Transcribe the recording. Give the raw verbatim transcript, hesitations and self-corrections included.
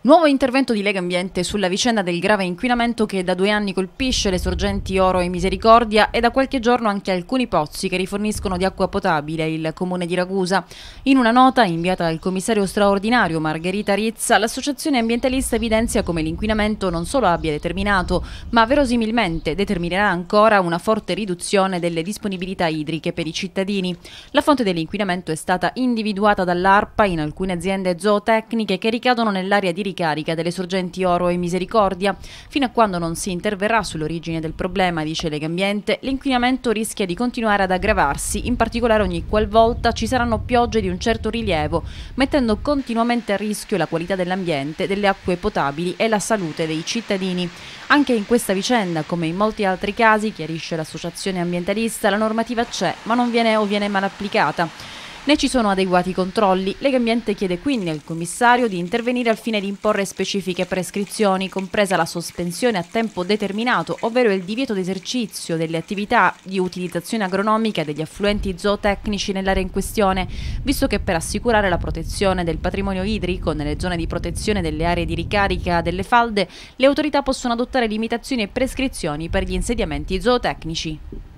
Nuovo intervento di Legambiente sulla vicenda del grave inquinamento che da due anni colpisce le sorgenti Oro e Misericordia e da qualche giorno anche alcuni pozzi che riforniscono di acqua potabile il comune di Ragusa. In una nota inviata dal commissario straordinario Margherita Rizza, l'associazione ambientalista evidenzia come l'inquinamento non solo abbia determinato, ma verosimilmente determinerà ancora una forte riduzione delle disponibilità idriche per i cittadini. La fonte dell'inquinamento è stata individuata dall'ARPA in alcune aziende zootecniche che ricadono nell'area di carica delle sorgenti Oro e Misericordia. Fino a quando non si interverrà sull'origine del problema, dice Legambiente, l'inquinamento rischia di continuare ad aggravarsi, in particolare ogni qualvolta ci saranno piogge di un certo rilievo, mettendo continuamente a rischio la qualità dell'ambiente, delle acque potabili e la salute dei cittadini. Anche in questa vicenda, come in molti altri casi, chiarisce l'associazione ambientalista, la normativa c'è, ma non viene o viene mal applicata. Né ci sono adeguati controlli. Legambiente chiede quindi al commissario di intervenire al fine di imporre specifiche prescrizioni, compresa la sospensione a tempo determinato, ovvero il divieto d'esercizio delle attività di utilizzazione agronomica degli affluenti zootecnici nell'area in questione, visto che per assicurare la protezione del patrimonio idrico nelle zone di protezione delle aree di ricarica delle falde, le autorità possono adottare limitazioni e prescrizioni per gli insediamenti zootecnici.